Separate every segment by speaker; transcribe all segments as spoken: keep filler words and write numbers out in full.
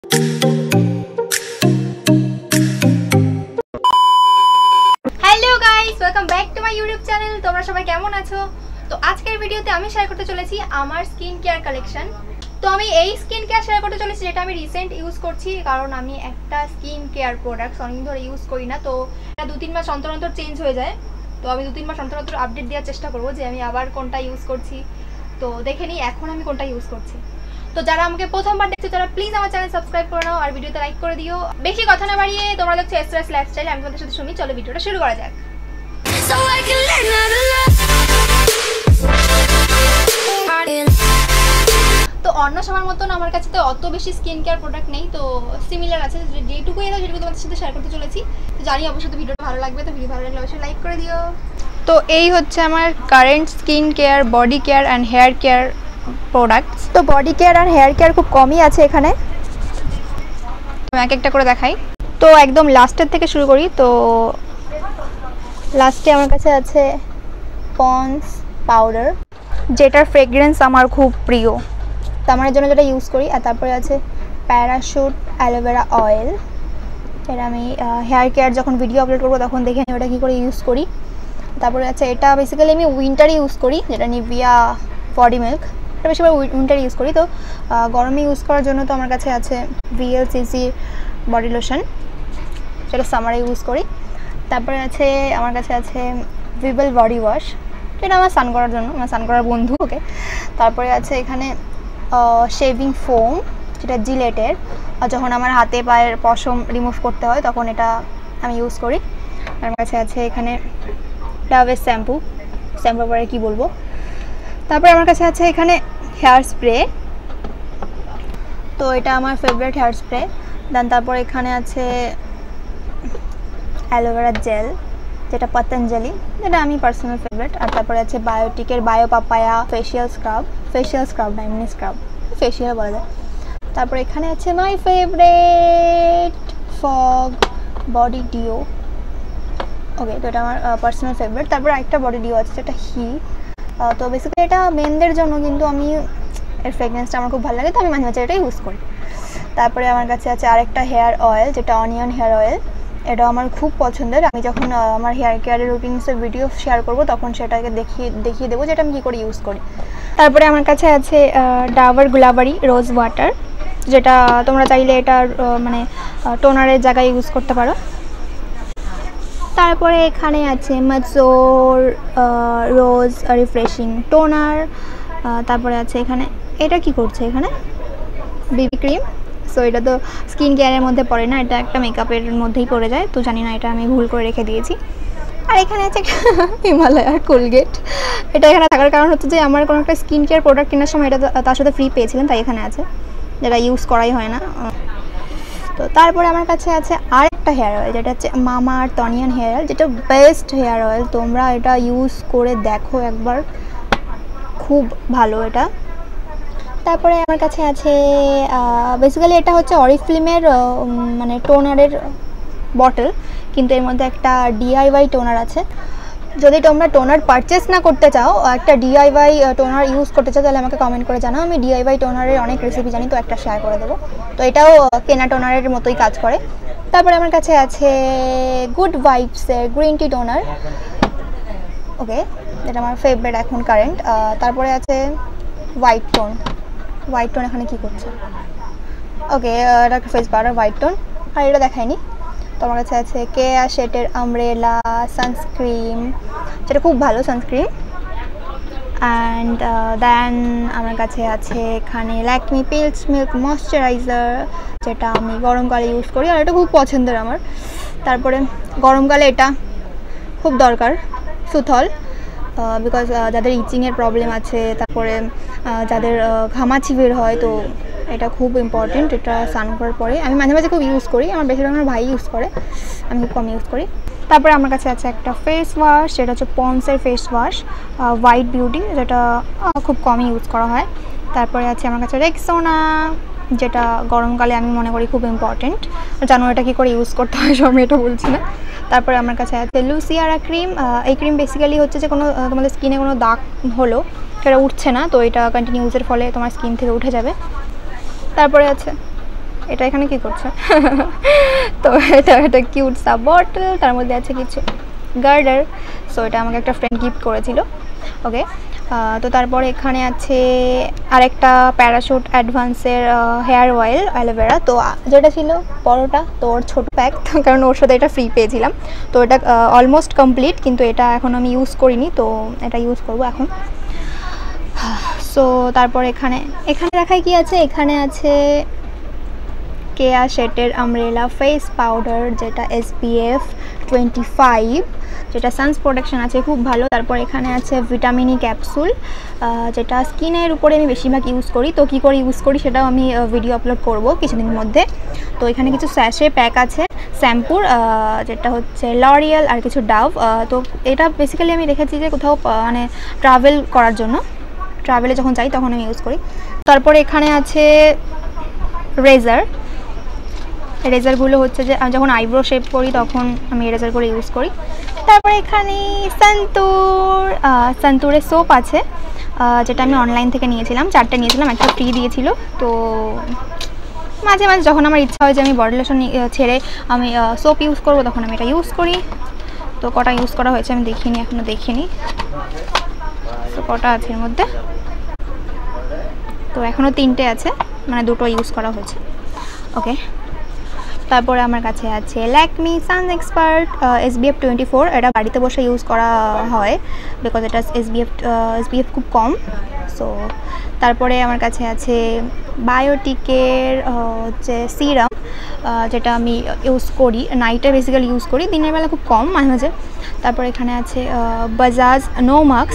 Speaker 1: Hello guys, welcome back to my YouTube channel. তোমরা সবাই কেমন আছো? তো আজকের ভিডিওতে আমি শেয়ার করতে চলেছি আমার স্কিন কেয়ার কালেকশন। তো আমি এই স্কিন কেয়ার শেয়ার করতে চলেছি যেটা আমি রিসেন্ট ইউজ করছি, কারণ আমি একটা স্কিন কেয়ার প্রোডাক্ট অনেকদিন ধরে ইউজ করি না। তো এটা দু তিন মাস অন্তর অন্তর চেঞ্জ হয়ে যায়। তো আমি দু তিন মাস অন্তর অন্তর আপডেট দেওয়ার চেষ্টা করবো যে আমি আবার কোনটা ইউজ করছি। তো দেখে নিই এখন আমি কোনটা ইউজ করছি। তো যারা আমাকে প্রথমবার দেখছো তারা প্লিজ আমার চ্যানেল সাবস্ক্রাইব করে নাও আর ভিডিওতে লাইক করে দিও। বেশি কথা না বাড়িয়ে তোমরা দেখছো এসএস লাইফস্টাইল, আমি তোমাদের সাথে সুমি। চলো ভিডিওটা শুরু করা যাক। তো অন্য সবার মতন আমার কাছে তো অত বেশি স্কিন কেয়ার প্রোডাক্ট নেই, তো সিমিলার আছে যেটুকুই আছে যেটুকু তোমাদের সাথে শেয়ার করতে চলেছি। তো জানি অবশ্যই তো ভিডিওটা ভালো লাগবে, তো ভিডিও ভালো লাগলে অবশ্যই লাইক করে দিও। তো এই হচ্ছে আমার current skin care, body care and hair care products. তো বডি কেয়ার আর হেয়ার কেয়ার খুব কমই আছে এখানে, আমি এক একটা করে দেখাই। তো একদম লাস্টের থেকে শুরু করি। তো লাস্টে আমার কাছে আছে পন্স পাউডার, যেটার ফ্রেগরেন্স আমার খুব প্রিয়, তো আমার জন্য যেটা ইউজ করি। আর তারপরে আছে প্যারাশুট অ্যালোভেরা অয়েল, এটা আমি হেয়ার কেয়ার যখন ভিডিও আপলোড করবো তখন দেখে আমি ওটা কী করে ইউজ করি। তারপরে আছে এটা বেসিক্যালি আমি উইন্টারে ইউজ করি, যেটা নিভিয়া বডি মিল্ক, এটা বেশিরভাগ উইন্টারে ইউজ করি। তো গরমে ইউজ করার জন্য তো আমার কাছে আছে ভিএলসিসি বডি লোশন, যেটা সামারে ইউজ করি। তারপরে আছে আমার কাছে আছে ভিভেল বডি ওয়াশ, যেটা আমার স্নান করার জন্য, আমার স্নান করার বন্ধু ওকে। তারপরে আছে এখানে শেভিং ফোম, যেটা জিলেটের, যখন আমার হাতে পায়ের পশম রিমুভ করতে হয় তখন এটা আমি ইউজ করি। আমার কাছে আছে এখানে ডাভের শ্যাম্পু, শ্যাম্পু পরে কী বলবো। তারপরে আমার কাছে আছে এখানে হেয়ার স্প্রে, তো এটা আমার ফেভারিট হেয়ার স্প্রে। দেন তারপর এখানে আছে অ্যালোভেরা জেল, যেটা পতঞ্জলি, যেটা আমি পার্সোনাল ফেভারিট। আর তারপরে আছে বায়োটিকের bio papaya facial scrub, facial scrub না এমনি স্ক্রাব, ফেশিয়াল বলা যায়। তারপরে এখানে আছে my favourite fog body deo, okay, তো এটা আমার পার্সোনাল ফেভারিট। তারপরে একটা বডি ডিও আছে যেটা হি, তো বেসিক্যালি এটা মেনদের জন্য, কিন্তু আমি এর ফ্রেগরেন্সটা আমার খুব ভালো লাগে, তো আমি মাঝে মাঝে এটা ইউজ করি। তারপরে আমার কাছে আছে আরেকটা হেয়ার অয়েল, যেটা অনিয়ন হেয়ার অয়েল, এটা আমার খুব পছন্দের। আমি যখন আমার হেয়ার কেয়ারের রুটিনসের ভিডিও শেয়ার করব তখন সেটাকে দেখিয়ে দেখিয়ে দেবো যেটা আমি কী করে ইউজ করি। তারপরে আমার কাছে আছে ডাবর গুলাবারি রোজ ওয়াটার, যেটা তোমরা চাইলে এটার মানে টোনারের জায়গায় ইউজ করতে পারো। তারপরে এখানে আছে মাজোর রোজ রিফ্রেশিং টোনার। তারপরে আছে এখানে এটা কি করছে এখানে বিবি ক্রিম, সো এটা তো স্কিন কেয়ারের মধ্যে পড়ে না, এটা একটা মেকআপের মধ্যেই পড়ে যায়, তো জানি না এটা আমি ভুল করে রেখে দিয়েছি। আর এখানে আছে হিমালয়ার কোলগেট, এটা এখানে থাকার কারণ হচ্ছে যে আমার কোনো একটা স্কিন কেয়ার প্রোডাক্ট কেনার সময় এটা তার সাথে ফ্রি পেয়েছিলেন, তাই এখানে আছে, যেটা ইউজ করাই হয় না। তো তারপরে আমার কাছে আছে আরেকটা হেয়ার অয়েল, যেটা হচ্ছে Mamaearth onion hair oil, যেটা বেস্ট হেয়ার অয়েল, তোমরা এটা ইউজ করে দেখো একবার, খুব ভালো এটা। তারপরে আমার কাছে আছে বেসিক্যালি এটা হচ্ছে অরিফ্লিমের মানে টোনারের বটল, কিন্তু এর মধ্যে একটা ডিআইওয়াই টোনার আছে। যদি তোমরা টোনার পারচেস না করতে চাও, একটা ডিআইওয়াই টোনার ইউজ করতে চাও, তাহলে আমাকে কমেন্ট করে জানাও, আমি ডিআইওয়াই টোনারের অনেক রেসিপি জানি, তো একটা শেয়ার করে দেবো। তো এটাও কেনা টোনারের মতোই কাজ করে। তারপরে আমার কাছে আছে গুড ভাইবসের গ্রিন টি টোনার, ওকে, এটা আমার ফেভারিট এখন কারেন্ট। তারপরে আছে হোয়াইট টোন, হোয়াইট টোন এখানে কী করছে, ওকে, এটা একটা ফেস পাউডার হোয়াইট টোন, আর এটা দেখায়নি। তো আমার কাছে আছে কেয়া শেটের আমব্রেলা সানস্ক্রিন, যেটা খুব ভালো সানস্ক্রিন। অ্যান্ড দেন আমার কাছে আছে এখানে ল্যাকমি পিলস মিল্ক ময়শ্চারাইজার, যেটা আমি গরমকালে ইউজ করি, আর এটা খুব পছন্দের আমার। তারপরে গরমকালে এটা খুব দরকার সুথল, বিকজ যাদের ইচিংয়ের প্রবলেম আছে, তারপরে যাদের ঘামাচি বের হয়, তো এটা খুব ইম্পর্টেন্ট। এটা স্নান করার পরে আমি মাঝে মাঝে খুব ইউজ করি, আমার বেশিরভাগ আমার ভাই ইউজ করে, আমি খুব কম ইউজ করি। তারপরে আমার কাছে আছে একটা ফেস ওয়াশ, যেটা হচ্ছে পন্সের ফেস ওয়াশ হোয়াইট বিউটি, যেটা খুব কমই ইউজ করা হয়। তারপরে আছে আমার কাছে রেক্সোনা, যেটা গরমকালে আমি মনে করি খুব ইম্পর্টেন্ট, জানো এটা কী করে ইউজ করতে হয় সব, আমি এটা বলছি না। তারপরে আমার কাছে আছে লুসিয়ারা ক্রিম, এই ক্রিম বেসিক্যালি হচ্ছে যে কোনো তোমাদের স্কিনে কোনো দাগ হলো সেটা উঠছে না, তো এটা কন্টিনিউ ইউজের ফলে তোমার স্কিন থেকে উঠে যাবে। তারপরে আছে এটা এখানে কি করছে? তো এটা একটা কিউট সাব বটল, তার মধ্যে আছে কিছু গার্ডার। সো এটা আমাকে একটা ফ্রেন্ড গিফট করেছিল। ওকে, তো তারপরে এখানে আছে আরেকটা প্যারাশুট অ্যাডভান্সের হেয়ার অয়েল অ্যালোভেরা। তো যেটা ছিল বড়োটা তো ওর ছোটো প্যাক, কারণ ওর সাথে এটা ফ্রি পেয়েছিলাম। তো এটা অলমোস্ট কমপ্লিট, কিন্তু এটা এখন আমি ইউজ করিনি, তো এটা ইউজ করব এখন। সো তারপর এখানে এখানে দেখায় কি আছে, এখানে আছে কেয়া শেটের আমব্রেলা ফেস পাউডার, যেটা S P F twenty five, যেটা সানস প্রোটেকশন আছে খুব ভালো। তারপর এখানে আছে ভিটামিন ই ক্যাপসুল, যেটা স্কিনের উপরে আমি বেশিরভাগ ইউজ করি। তো কী করে ইউজ করি সেটাও আমি ভিডিও আপলোড করব কিছুদিনের মধ্যে। তো এখানে কিছু স্যাশে প্যাক আছে শ্যাম্পুর, যেটা হচ্ছে লরিয়াল আর কিছু ডাভ। তো এটা বেসিক্যালি আমি রেখেছি যে কোথাও মানে ট্রাভেল করার জন্য, ট্রাভেলে যখন যাই তখন আমি ইউজ করি। তারপরে এখানে আছে রেজার। রেজারগুলো হচ্ছে যে আমি যখন আইব্রো শেপ করি তখন আমি রেজারগুলো ইউজ করি। তারপরে এখানে সন্তুর, সন্তুরের সোপ আছে, যেটা আমি অনলাইন থেকে নিয়েছিলাম, চারটে নিয়েছিলাম, একটা ফ্রি দিয়েছিল। তো মাঝে মাঝে যখন আমার ইচ্ছা হয় যে আমি বডি লোশন ছেড়ে আমি সোপ ইউজ করব, তখন আমি এটা ইউজ করি। তো কটা ইউজ করা হয়েছে আমি দেখিনি, এখনও দেখিনি। তো কটা আছে এর মধ্যে, তো এখনও তিনটে আছে, মানে দুটো ইউজ করা হয়েছে। ওকে, তারপরে আমার কাছে আছে Lakme sun expert S P F twenty four. এটা বাড়িতে বসে ইউজ করা হয় বিকজ এটা S P F S P F খুব কম। সো তারপরে আমার কাছে আছে বায়োটিকের হচ্ছে সিরাম, যেটা আমি ইউজ করি নাইটে, বেসিক্যালি ইউজ করি, দিনের বেলা খুব কম, মাঝে মাঝে। তারপরে এখানে আছে বাজাজ নো মাস্ক।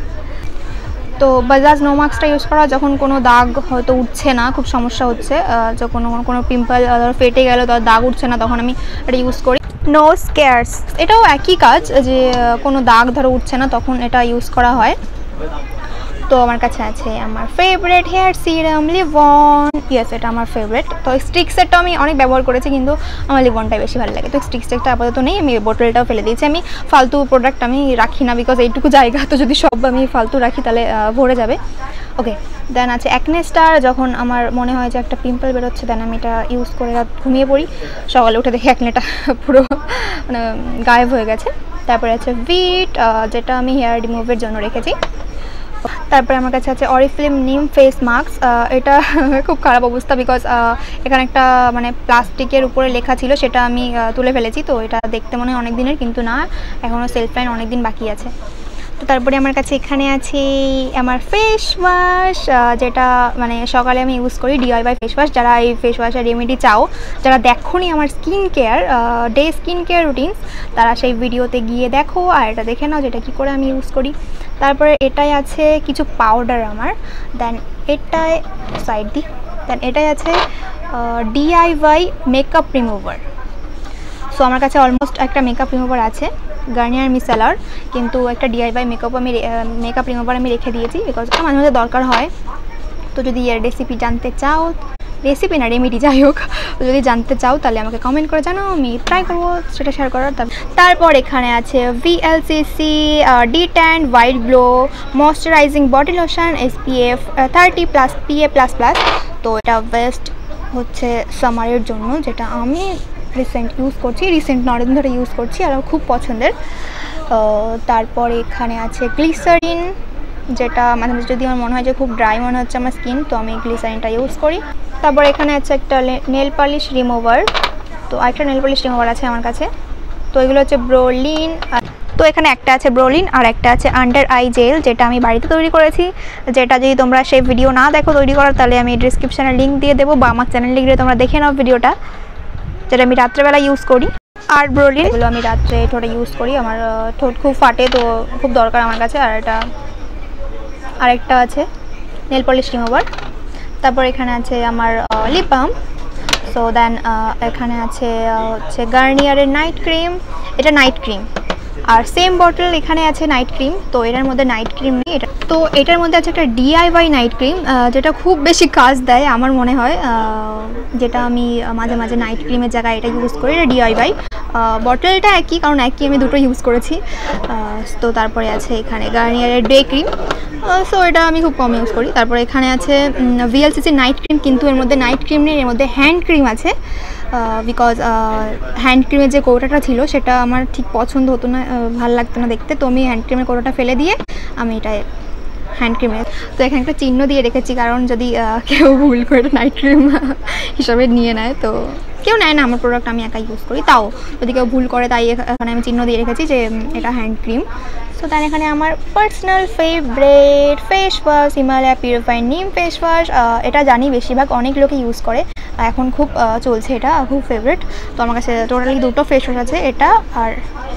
Speaker 1: তো বাজাজ নো মাস্কটা ইউজ করা যখন কোনো দাগ হয়তো উঠছে না, খুব সমস্যা হচ্ছে, যখন কোনো পিম্পল ফেটে গেল তার দাগ উঠছে না, তখন আমি এটা ইউজ করি। নো স্কেয়ার্স, এটাও একই কাজ, যে কোনো দাগ ধরো উঠছে না তখন এটা ইউজ করা হয়। তো আমার কাছে আছে আমার favourite hair serum Livon, yes এটা আমার ফেভারিট। তো স্টিক সেটটা আমি অনেক ব্যবহার করেছি, কিন্তু আমার লিভনটাই বেশি ভালো লাগে। তো স্টিক সেটটা আপাতত নেই, আমি বোতলটাও ফেলে দিয়েছি। আমি ফালতু প্রোডাক্ট আমি রাখি না, বিকজ এইটুকু জায়গা তো যদি সব আমি ফালতু রাখি তাহলে ভরে যাবে। ওকে, দেন আছে অ্যাকনে স্টার। যখন আমার মনে হয় যে একটা পিম্পল বেরোচ্ছে, দেন আমি এটা ইউজ করে রাত ঘুমিয়ে পড়ি, সকালে উঠে দেখি অ্যাকনেটা পুরো মানে গায়েব হয়ে গেছে। তারপরে আছে ভিট, যেটা আমি হেয়ার রিমুভের জন্য রেখেছি। তারপরে আমার কাছে আছে অরিফ্লেম নিম ফেস মাস্ক। এটা খুব খারাপ অবস্থা, বিকজ এখানে একটা মানে প্লাস্টিকের উপরে লেখা ছিল, সেটা আমি তুলে ফেলেছি। তো এটা দেখতে মনে হয় অনেক দিনের, কিন্তু না, এখনও সেলফ লাইন অনেক দিন বাকি আছে। তো তারপরে আমার কাছে এখানে আছে আমার ফেস ওয়াশ, যেটা মানে সকালে আমি ইউজ করি, ডিআইওয়াই ফেস ওয়াশ। যারা এই ফেস ওয়াশের রেমেডি চাও, যারা দেখোনি আমার skin care day skin care routines, তারা সেই ভিডিওতে গিয়ে দেখো আর এটা দেখে নাও যেটা কী করে আমি ইউজ করি। তারপরে এটাই আছে কিছু পাউডার আমার, দেন এটাই সাইড দিই, দেন এটাই আছে ডিআইওয়াই মেকআপ রিমুভার। সো আমার কাছে অলমোস্ট একটা মেকআপ রিমুভার আছে গার্নিয়ার মিসেলার, কিন্তু একটা ডিআইওয়াই মেকআপ আমি মেকআপ রিমুভার আমি রেখে দিয়েছি, বিকজ মাঝে মাঝে দরকার হয়। তো যদি এর রেসিপি জানতে চাও, রেসিপি না রেমেডি যাই হোক, যদি জানতে চাও তাহলে আমাকে কমেন্ট করে জানাও, আমি ট্রাই করবো সেটা শেয়ার করার। তারপর এখানে আছে VLCC de tan white glow moisturising body lotion S P F thirty plus P A plus plus. তো এটা বেস্ট হচ্ছে সামারের জন্য, যেটা আমি রিসেন্ট ইউজ করছি, রিসেন্ট নদিন ধরে ইউজ করছি আর খুব পছন্দের। তারপর এখানে আছে গ্লিসারিন, যেটা মাঝে মাঝে যদি আমার মনে হয় যে খুব ড্রাই মনে হচ্ছে আমার স্কিন, তো আমি গ্লিসারিনটা ইউজ করি। তারপর এখানে আছে একটা নেল পালিশ রিমুভার, তো আরেকটা নেল পালিশ রিমুভার আছে আমার কাছে। তো এগুলো হচ্ছে ব্রোলিন, তো এখানে একটা আছে ব্রোলিন আর একটা আছে আন্ডার আই জেল, যেটা আমি বাড়িতে তৈরি করেছি। যেটা যদি তোমরা সেই ভিডিও না দেখো তৈরি করার, তাহলে আমি ডিসক্রিপশানে লিঙ্ক দিয়ে দেবো, বা আমার চ্যানেল লিঙ্ক দিয়ে তোমরা দেখে নাও ভিডিওটা, যেটা আমি রাত্রেবেলা ইউজ করি। আর ব্রোলিন এগুলো আমি রাত্রে ঠোঁটে ইউজ করি, আমার ঠোঁট খুব ফাটে, তো খুব দরকার আমার কাছে। আর এটা আরেকটা আছে নেল পলিশ রিমুভার। তারপর এখানে আছে আমার লিপ বাম। সো দেন এখানে আছে হচ্ছে গার্নিয়ারের নাইট ক্রিম, এটা নাইট ক্রিম। আর সেম বটল এখানে আছে নাইট ক্রিম, তো এটার মধ্যে নাইট ক্রিম নেই এটা। তো এটার মধ্যে আছে একটা ডিআইওয়াই নাইট ক্রিম, যেটা খুব বেশি কাজ দেয় আমার মনে হয়, যেটা আমি মাঝে মাঝে নাইট ক্রিমের জায়গায় এটা ইউজ করি। এটা ডিআইওয়াই, বটলটা একই, কারণ একই আমি দুটো ইউজ করেছি। তো তারপরে আছে এখানে গার্নিয়ারের ডে ক্রিম, সো এটা আমি খুব কম ইউজ করি। তারপরে এখানে আছে ভিএলসিসি নাইট ক্রিম, কিন্তু এর মধ্যে নাইট ক্রিম নেই, এর মধ্যে হ্যান্ড ক্রিম আছে। বিকজ হ্যান্ড ক্রিমের যে কৌটাটা ছিল সেটা আমার ঠিক পছন্দ হতো না, ভালো লাগতো না দেখতে, তো আমি হ্যান্ড ক্রিমের কৌটাটা ফেলে দিয়ে আমি এটা হ্যান্ড ক্রিমের, তো এখানে একটা চিহ্ন দিয়ে রেখেছি, কারণ যদি কেউ ভুল করে নাইট ক্রিম হিসাবে নিয়ে নেয়, তো কেউ নেয় না, আমার প্রোডাক্ট আমি একাই ইউজ করি, তাও যদি কেউ ভুল করে তাই এখানে আমি চিহ্ন দিয়ে রেখেছি যে এটা হ্যান্ড ক্রিম। সো তার এখানে আমার personal favourite face wash Himalaya purified neem face wash, এটা জানি বেশিরভাগ অনেক লোকে ইউজ করে, এখন খুব চলছে, এটা খুব ফেভারিট। তো আমার কাছে টোটালি দুটো ফেস ওয়াশ আছে, এটা আর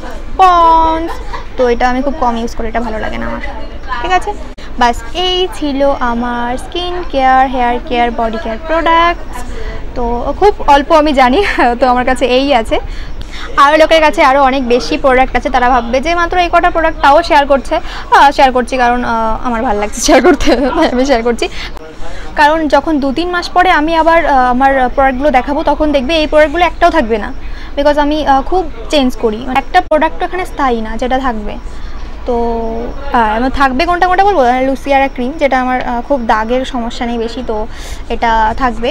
Speaker 1: পন্ডস, তো এটা আমি খুব কম ইউজ করি, এটা ভালো লাগে না আমার। ঠিক আছে, বাস এই ছিল আমার skin care, hair care, body care products. তো খুব অল্প আমি জানি, তো আমার কাছে এই আছে। আরও লোকের কাছে আরও অনেক বেশি প্রোডাক্ট আছে, তারা ভাববে যে মাত্র এই কটা প্রোডাক্ট, তাও শেয়ার করছে। শেয়ার করছি কারণ আমার ভালো লাগছে শেয়ার করতে, তাই আমি শেয়ার করছি। কারণ যখন দু তিন মাস পরে আমি আবার আমার প্রোডাক্টগুলো দেখাবো, তখন দেখবে এই প্রোডাক্টগুলো একটাও থাকবে না, বিকজ আমি খুব চেঞ্জ করি, একটা প্রোডাক্ট এখানে স্থায়ী না যেটা থাকবে। তো আমার থাকবে কোনটা কোনটা বলবো, লুসিয়ারা ক্রিম, যেটা আমার খুব দাগের সমস্যা নেই বেশি, তো এটা থাকবে।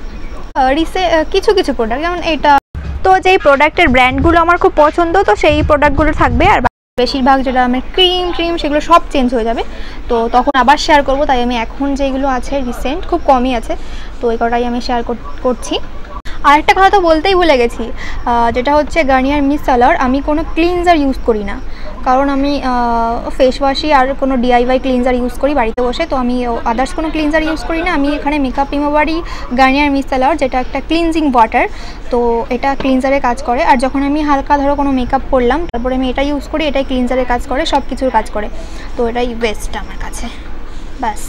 Speaker 1: রিসে কিছু কিছু প্রোডাক্ট যেমন এটা, তো যেই প্রোডাক্টের ব্র্যান্ডগুলো আমার খুব পছন্দ, তো সেই প্রোডাক্টগুলো থাকবে, আর বেশিরভাগ যেটা আমার ক্রিম ট্রিম সেগুলো সব চেঞ্জ হয়ে যাবে, তো তখন আবার শেয়ার করব। তাই আমি এখন যেগুলো আছে রিসেন্ট খুব কমই আছে, তো এই কটাই আমি শেয়ার করছি। আর একটা কথা তো বলতেই ভুলে গেছি, যেটা হচ্ছে গার্নিয়ার মিসেলার আমি কোনো ক্লিনজার ইউজ করি না, কারণ আমি ফেস ওয়াশই আর কোনো ডিআইওয়াই ক্লিনজার ইউজ করি বাড়িতে বসে, তো আমি আদার্স কোনো ক্লিনজার ইউজ করি না। আমি এখানে মেকআপ রিমুভারই গার্নিয়ার মিসেলার, যেটা একটা ক্লিনজিং ওয়াটার, তো এটা ক্লিনজারে কাজ করে। আর যখন আমি হালকা ধরো কোনো মেকআপ করলাম, তারপরে আমি এটা ইউজ করি, এটাই ক্লিনজারে কাজ করে, সব কিছুর কাজ করে, তো এটাই বেস্ট আমার কাছে। ব্যাস,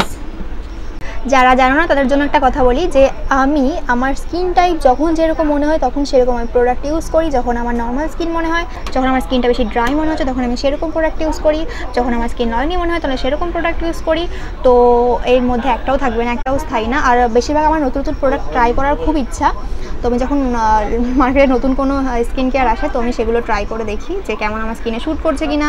Speaker 1: যারা জানো না তাদের জন্য একটা কথা বলি, যে আমি আমার স্কিন টাইপ যখন যেরকম মনে হয় তখন সেরকম আমি প্রোডাক্ট ইউজ করি। যখন আমার নর্মাল স্কিন মনে হয়, যখন আমার স্কিনটা বেশি ড্রাই মনে হচ্ছে, তখন আমি সেরকম প্রোডাক্ট ইউজ করি। যখন আমার স্কিন অয়েলি মনে হয়, তাহলে সেরকম প্রোডাক্ট ইউজ করি। তো এর মধ্যে একটাও থাকবে না, একটাও স্থায়ী না। আর বেশিরভাগ আমার নতুন নতুন প্রোডাক্ট ট্রাই করার খুব ইচ্ছা, তো আমি যখন মার্কেটে নতুন কোনো স্কিন কেয়ার আসে, তো আমি সেগুলো ট্রাই করে দেখি যে কেমন আমার স্কিনে শ্যুট করছে কি না।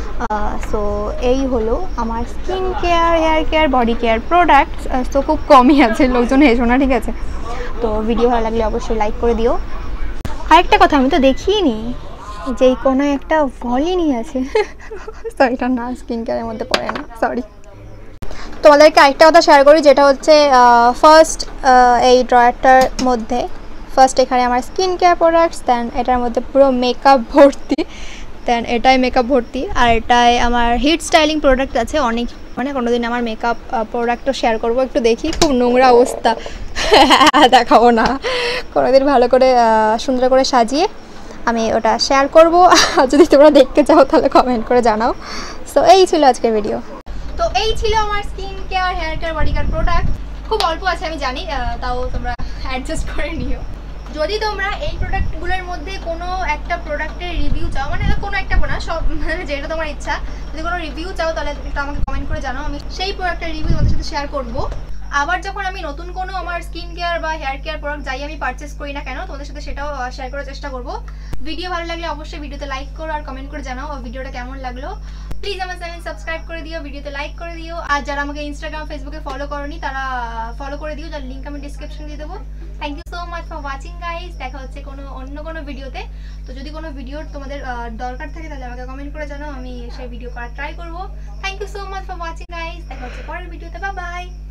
Speaker 1: সো এই হলো আমার skin care, hair care, body care products. তো খুব কমই আছে, লোকজন হেসো না, ঠিক আছে? তো ভিডিও ভালো লাগলে অবশ্যই লাইক করে দিও। আরেকটা কথা আমি তো দেখিই নি, যে এই কোনো একটা ভলিনি আছে, সরি এটা না, স্কিন কেয়ারের মধ্যে পড়ে না, সরি। তোমাদেরকে আরেকটা কথা শেয়ার করি, যেটা হচ্ছে ফার্স্ট এই ড্রয়ারটার মধ্যে ফার্স্ট এখানে আমার স্কিন কেয়ার প্রোডাক্টস, দেন এটার মধ্যে পুরো মেকআপ ভর্তি, দেন এটাই মেকআপ ভর্তি, আর এটাই আমার হিট স্টাইলিং প্রোডাক্ট আছে অনেক, মানে কোনো দিন আমার মেকআপ প্রোডাক্টও শেয়ার করবো, একটু দেখি। খুব নোংরা অবস্থা, দেখাবো না, কোনো দিন ভালো করে সুন্দর করে সাজিয়ে আমি ওটা শেয়ার করবো। যদি তোমরা দেখতে চাও তাহলে কমেন্ট করে জানাও। সো এই ছিল আজকের ভিডিও। তো এই ছিল আমার skin care, hair care, body care product. খুব অল্প আছে আমি জানি, তাও তোমরা অ্যাডজাস্ট করে নিও। যদি তোমরা এই প্রোডাক্টগুলোর মধ্যে কোনো একটা প্রোডাক্টের রিভিউ চাও, মানে কোনো একটা না, সব মানে যেটা তোমার ইচ্ছা, যদি কোনো রিভিউ চাও তাহলে একটু আমাকে কমেন্ট করে জানাও, আমি সেই প্রোডাক্টের রিভিউ তোমাদের সাথে শেয়ার করবো। আবার যখন আমি নতুন কোনো আমার স্কিন কেয়ার বা হেয়ার কেয়ার প্রোডাক্ট যাই আমি পারচেস করি না কেন, তোমাদের সাথে সেটাও শেয়ার করার চেষ্টা করবো। ভিডিও ভালো লাগলে অবশ্যই ভিডিওতে লাইক করো আর কমেন্ট করে জানাও ভিডিওটা কেমন লাগলো। প্লিজ আমার চ্যানেল সাবস্ক্রাইব করে দিও, ভিডিওতে লাইক করে দিও। আর যারা আমাকে ইনস্টাগ্রাম ফেসবুকে ফলো করোনি তারা ফলো করে দিও, যার লিঙ্ক আমি ডিসক্রিপশন দিয়ে দেবো। Thank you so much for watching guys. দেখা হচ্ছে কোনো অন্য কোনো ভিডিওতে। তো যদি কোনো ভিডিওর তোমাদের দরকার থাকে তাহলে আমাকে কমেন্ট করে জানাও, আমি সেই ভিডিও করার ট্রাই করবো। Thank you so much for watching guys. দেখা হচ্ছে পরের ভিডিওতে। Bye by.